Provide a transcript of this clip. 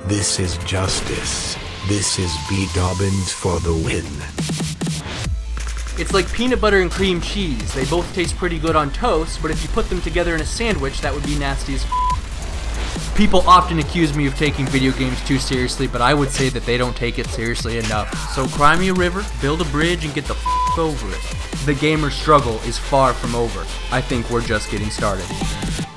This is justice. This is BDobbinsFTW for the win. It's like peanut butter and cream cheese. They both taste pretty good on toast, but if you put them together in a sandwich, that would be nasty as f***. People often accuse me of taking video games too seriously, but I would say that they don't take it seriously enough. So cry me a river, build a bridge, and get the f*** over it. The gamer struggle is far from over. I think we're just getting started.